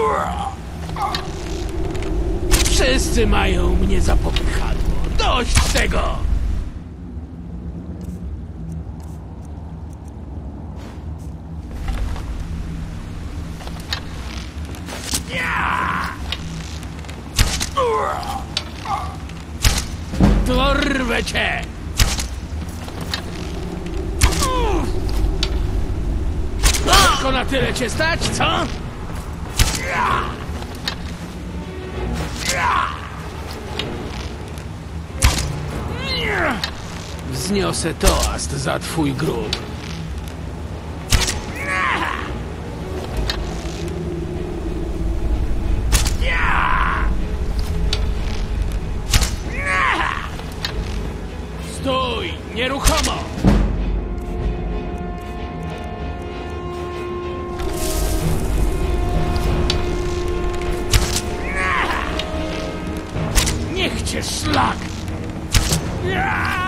Wszyscy mają mnie za popychadło. Dość tego! Dorwę cię! Tylko na tyle cię stać, co? Wzniosę toast za twój grób. Stój, nieruchomo! Niech cię szlak!